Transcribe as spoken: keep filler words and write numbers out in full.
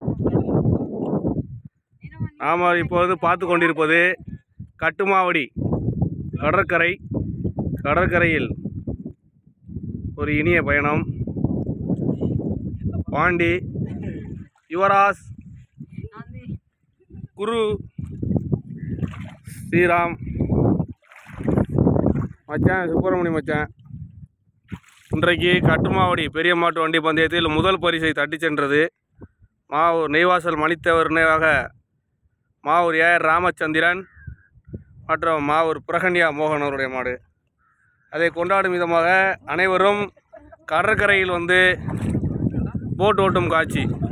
நாம் இப்போது பார்த்து கொண்டிருப்பது கட்டுமாவடி கடற்கரை. கடற்கரையில் ஒரு இனிய பயணம். பாண்டி, யுவராஜ், குரு, ஸ்ரீராம் மச்சான், சுப்பிரமணிய மச்சான். இன்றைக்கு கட்டுமாவடி பெரிய மாட்டு வண்டி பந்தயத்தில் முதல் பரிசை தட்டி சென்றது மாவூர் நெய்வாசல் மணித்தேவர் நினைவாக மாவூர் ஏ ராமச்சந்திரன் மற்றும் மாவூர் பிரகன்யா மோகன் அவருடைய மாடு. அதை கொண்டாடும் விதமாக அனைவரும் கடற்கரையில் வந்து போட் ஓட்டும் காட்சி